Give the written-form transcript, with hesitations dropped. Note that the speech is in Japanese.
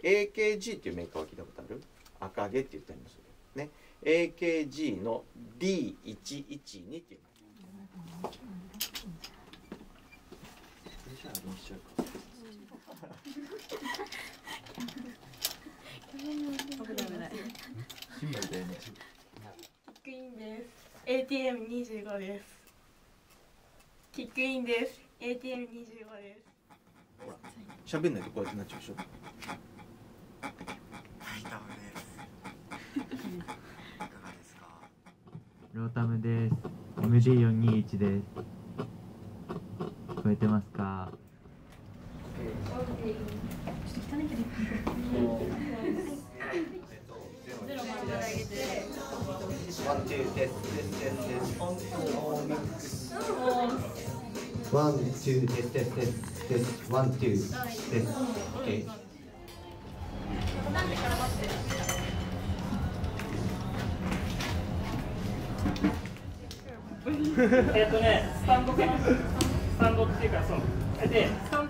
AKG っていうメーカーは聞いたことある？赤毛って言ったりもするね。AKG の D112 っていう。 キックインです。ATM25 です。キックインです。ATM25 です。 喋んないとこうやってなっちゃうでしょ。 はい、ダメです。いかがですか。 ロータムです。MD421 です。聞こえてますか。 ワン、ツー、テスト、テスト、テスト、オン、ミックス。ワン、ツー、テスト、テスト、テスト、ワン、ツー、テスト、オッケー。 スタンドかな。スタンドっていうか、そう。で、スタン